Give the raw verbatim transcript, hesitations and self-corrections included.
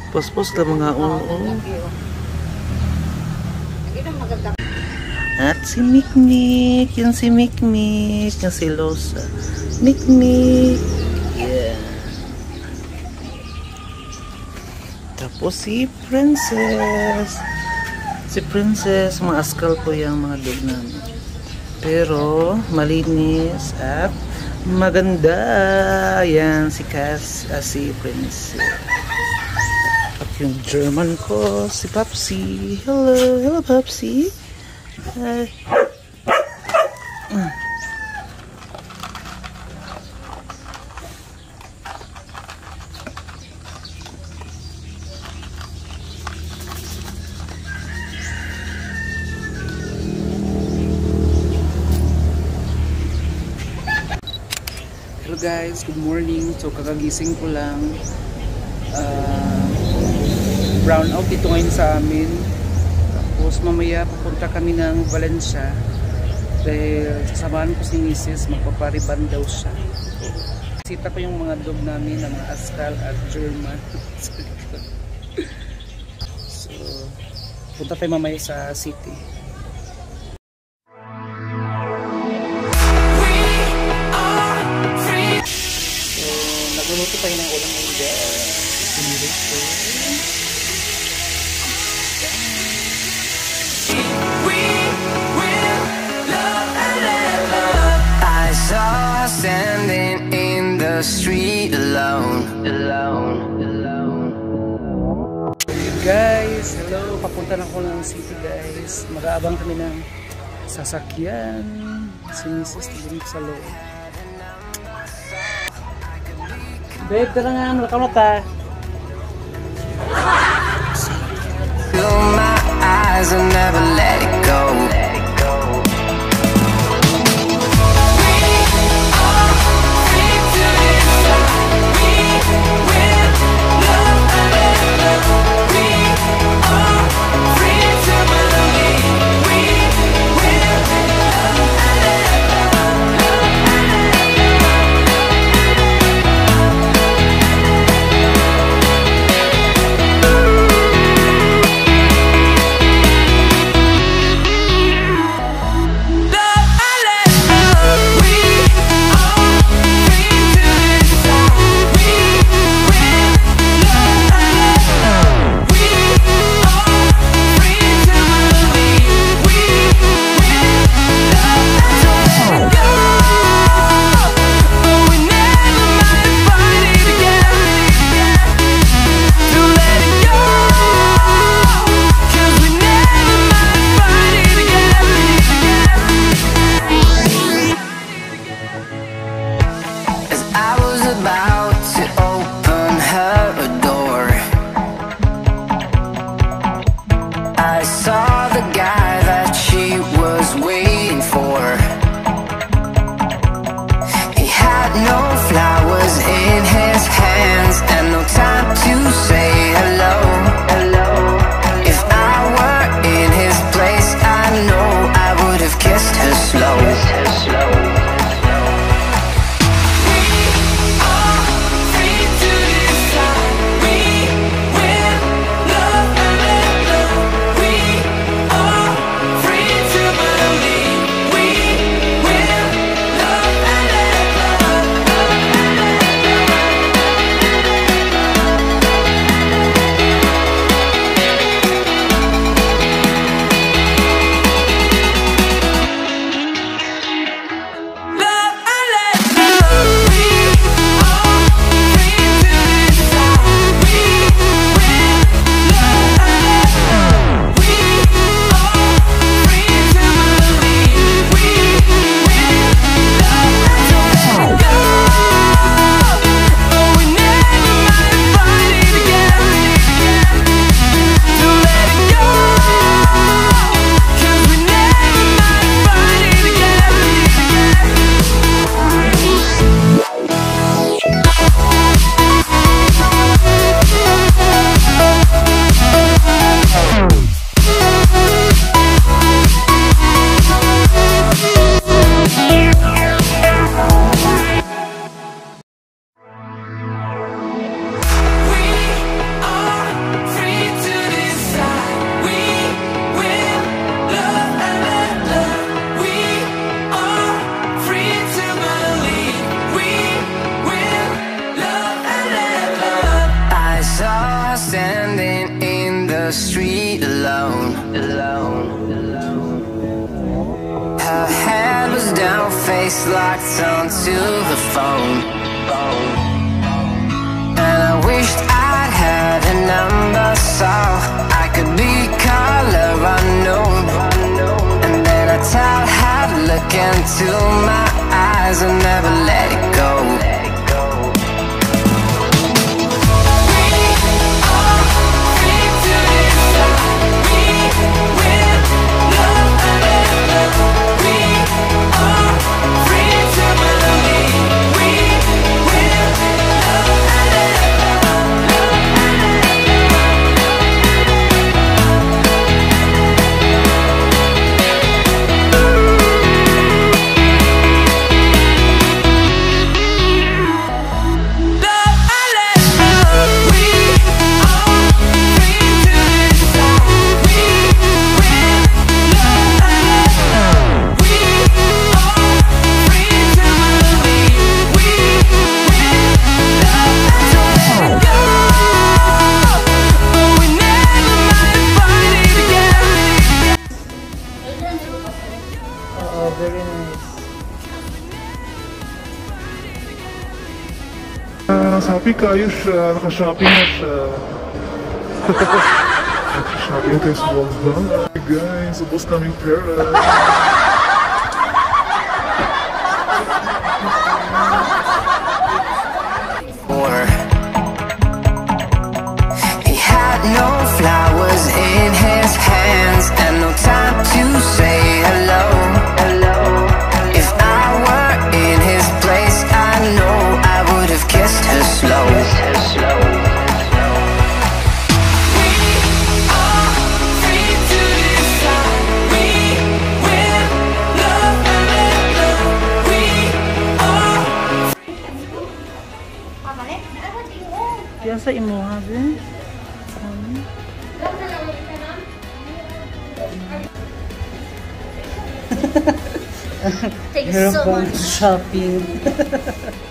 Pospos ka mga oo. At si Mikmik, yung si Mikmik, yung si Losa. Mikmik. Yeah. Tapos si Princess. Si Princess, mga askal po yung mga dog namin. Pero malinis at maganda. Yan si Cass, uh, si Princess. At yung German ko, si Papsi. Hello, hello Papsi. Hi. Mm. Hello guys, good morning. So kakagising ko lang. Uh, brown out ito ngayon sa amin. Tapos mamaya pupunta kami ng Valencia dahil sasamahan ko si Missus, magpapariban daw siya. Sita ko yung mga dog namin na mga Askal at German. So punta tayo mamaya sa city. So nagluluto tayo ng ulam ng guys. Standing in the street alone, alone, alone. Guys, hello, papunta na ako ng city guys. Mag-aabang kami ng sasakyan. Si Missus tulong sa loob. Babe, tara nga, malakaw na ta. Fill my eyes and never let it go. the street alone, alone, alone. Her head was down, face locked onto the phone, phone. And I wished I'd had a number so I could be color unknown. And then I tell her to look into my eyes and never let it go. Very nice. Uh, happy kayo siya, naka-shopping na siya. Naka-shopping tayo sa Walda. Hey guys, ubos naming pera. He had no flowers in his hands and no time to say hello. Biasa imo ha, be? Take Meron so pang much. shopping.